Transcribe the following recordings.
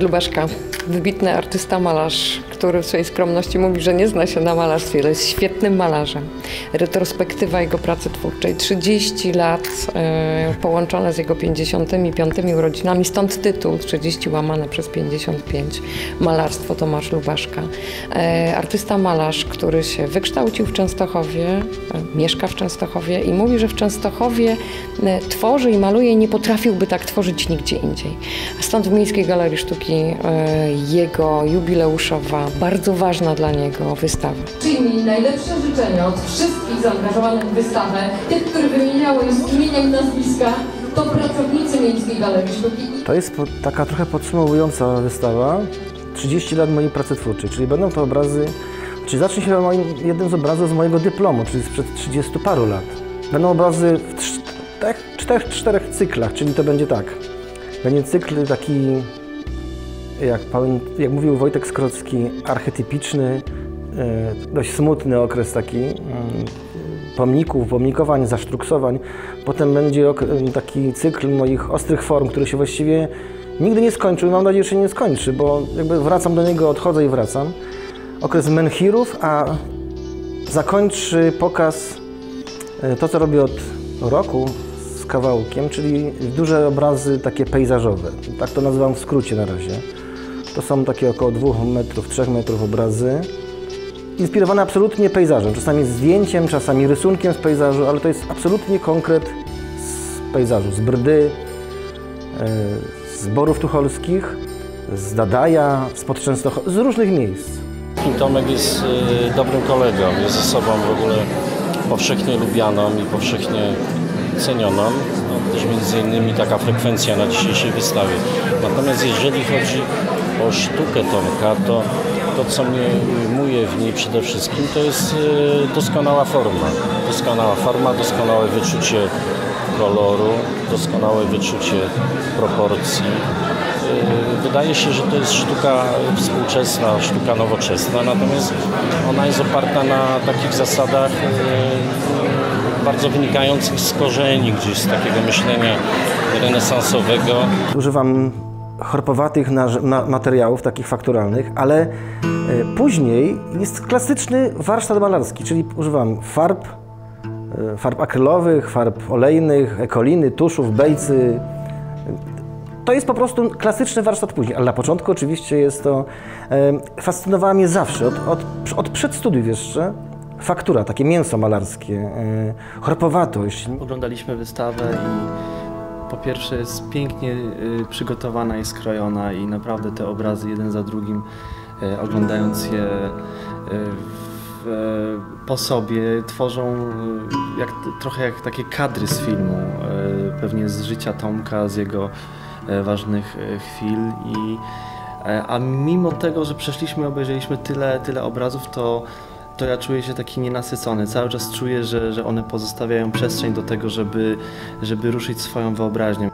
Lubaszka, wybitny artysta, malarz, który w swojej skromności mówi, że nie zna się na malarstwie, ale jest świetnym malarzem. Retrospektywa jego pracy twórczej, 30 lat połączone z jego 55 urodzinami, stąd tytuł 30 łamane przez 55. Malarstwo Tomasz Lubaszka. Artysta, malarz, który się wykształcił w Częstochowie, mieszka w Częstochowie i mówi, że w Częstochowie tworzy i maluje i nie potrafiłby tak tworzyć nigdzie indziej. Stąd w Miejskiej Galerii Sztuki jego jubileuszowa, bardzo ważna dla niego wystawa. Przyjmij najlepsze życzenia od wszystkich zaangażowanych w wystawę, tych, których wymieniałeś z imienia i nazwiska, to pracownicy Miejskiej Galerii Sztuki. To jest taka trochę podsumowująca wystawa 30 lat mojej pracy twórczej, czyli będą to obrazy, czyli zacznie się jednym z obrazów z mojego dyplomu, czyli sprzed 30 paru lat. Będą obrazy w czterech cyklach, czyli to będzie tak. Będzie cykl taki, jak mówił Wojtek Skrocki, archetypiczny, dość smutny okres taki pomników, pomnikowań, zasztruksowań. Potem będzie taki cykl moich ostrych form, który się właściwie nigdy nie skończył i mam nadzieję, że się nie skończy, bo jakby wracam do niego, odchodzę i wracam. Okres menhirów, a zakończy pokaz to, co robię od roku z kawałkiem, czyli duże obrazy takie pejzażowe. Tak to nazywam w skrócie na razie. To są takie około 2 metrów, 3 metrów obrazy. Inspirowane absolutnie pejzażem, czasami zdjęciem, czasami rysunkiem z pejzażu, ale to jest absolutnie konkret z pejzażu, z Brdy, z Borów Tucholskich, z Dadaja, spod Częstochowy, z różnych miejsc. Tomek jest dobrym kolegą, jest osobą w ogóle powszechnie lubianą i powszechnie cenioną. No, też między innymi taka frekwencja na dzisiejszej wystawie. Natomiast jeżeli chodzi o sztukę Tomka, to co mnie ujmuje w niej przede wszystkim, to jest doskonała forma. Doskonała forma, doskonałe wyczucie koloru, doskonałe wyczucie proporcji. Wydaje się, że to jest sztuka współczesna, sztuka nowoczesna, natomiast ona jest oparta na takich zasadach bardzo wynikających z korzeni, gdzieś z takiego myślenia renesansowego. Używam chorpowatych materiałów, takich fakturalnych, ale później jest klasyczny warsztat malarski, czyli używam farb akrylowych, farb olejnych, ekoliny, tuszów, bejcy. To jest po prostu klasyczny warsztat później, ale na początku oczywiście jest to, fascynowała mnie zawsze, od przedstudiów jeszcze, faktura, takie mięso malarskie, chorpowatość. Oglądaliśmy wystawę i po pierwsze jest pięknie przygotowana i skrojona i naprawdę te obrazy jeden za drugim, oglądając je po sobie, tworzą trochę jak takie kadry z filmu, pewnie z życia Tomka, z jego ważnych chwil. A mimo tego, że przeszliśmy, obejrzeliśmy tyle obrazów, to ja czuję się taki nienasycony. Cały czas czuję, że one pozostawiają przestrzeń do tego, żeby ruszyć swoją wyobraźnią.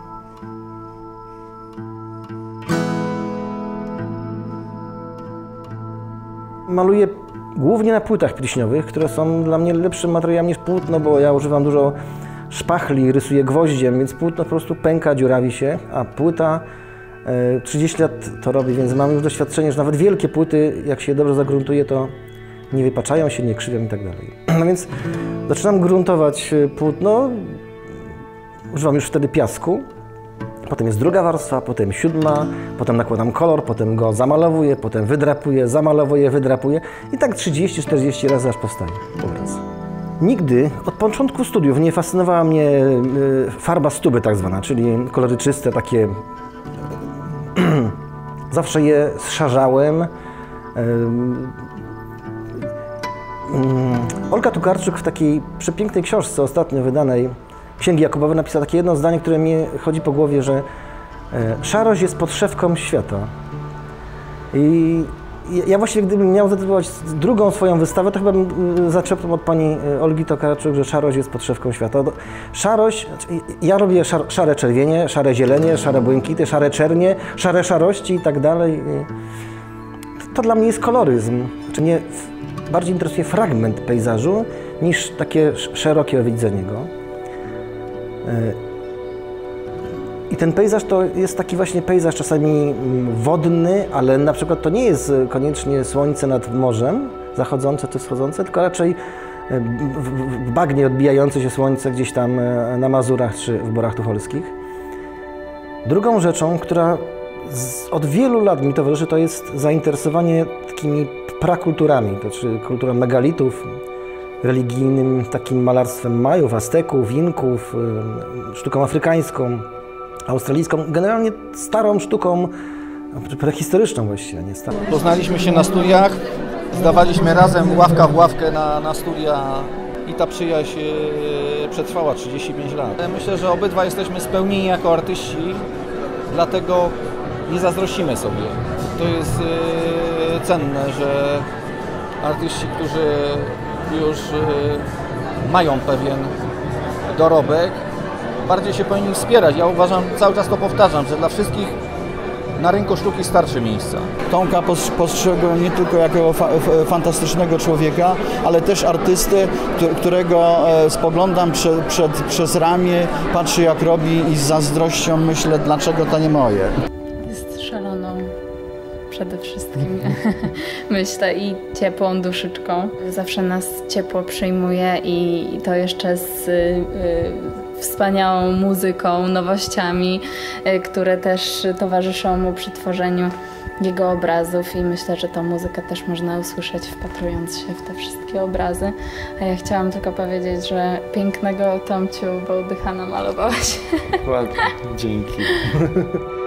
Maluję głównie na płytach pilśniowych, które są dla mnie lepszym materiałem niż płótno, bo ja używam dużo szpachli, rysuję gwoździem, więc płótno po prostu pęka, dziurawi się, a płyta 30 lat to robi, więc mam już doświadczenie, że nawet wielkie płyty, jak się je dobrze загruntuje, to nie wypaczają się, nie krzywią i tak dalej. No więc zaczynam gruntować płótno, używam już wtedy piasku, potem jest druga warstwa, potem 7, potem nakładam kolor, potem go zamalowuję, potem wydrapuję, zamalowuję, wydrapuję i tak 30-40 razy aż powstaje obraz. Nigdy od początku studiów nie fascynowała mnie farba stuby tak zwana, czyli kolory czyste, takie. Zawsze je zszarzałem. Olga Tokarczuk w takiej przepięknej książce ostatnio wydanej, Księgi Jakubowe, napisała takie jedno zdanie, które mi chodzi po głowie, że szarość jest podszewką świata. I ja właściwie, gdybym miał zatytułować drugą swoją wystawę, to chyba bym zaczerpnął od pani Olgi Tokarczuk, że szarość jest podszewką świata. Szarość, ja robię szare czerwienie, szare zielenie, szare błękity, szare czernie, szare szarości i tak dalej. To dla mnie jest koloryzm. Znaczy mnie bardziej interesuje fragment pejzażu niż takie szerokie widzenie go. I ten pejzaż to jest taki właśnie pejzaż czasami wodny, ale na przykład to nie jest koniecznie słońce nad morzem, zachodzące czy wschodzące, tylko raczej w bagnie odbijające się słońce gdzieś tam na Mazurach czy w Borach Tucholskich. Drugą rzeczą, która od wielu lat mi towarzyszy, to jest zainteresowanie takimi prakulturami, to znaczy kulturą megalitów, religijnym takim malarstwem Majów, Azteków, Inków, sztuką afrykańską, australijską, generalnie starą sztuką prehistoryczną właściwie, nie starą. Poznaliśmy się na studiach, zdawaliśmy razem ławka w ławkę na studia i ta przyjaźń przetrwała 35 lat. Myślę, że obydwa jesteśmy spełnieni jako artyści, dlatego nie zazdrościmy sobie. To jest cenne, że artyści, którzy już mają pewien dorobek, bardziej się powinni wspierać. Ja uważam, cały czas to powtarzam, że dla wszystkich na rynku sztuki starczy miejsca. Tomka postrzegłem nie tylko jako fantastycznego człowieka, ale też artystę, którego spoglądam przez ramię, patrzę jak robi i z zazdrością myślę, dlaczego to nie moje. Jest szaloną przede wszystkim, myślę, i ciepłą duszyczką. Zawsze nas ciepło przyjmuje i to jeszcze z wspaniałą muzyką, nowościami, które też towarzyszą mu przy tworzeniu jego obrazów i myślę, że tą muzykę też można usłyszeć, wpatrując się w te wszystkie obrazy. A ja chciałam tylko powiedzieć, że pięknego Tomciu Bołdycha namalowałaś. Ładnie, dzięki.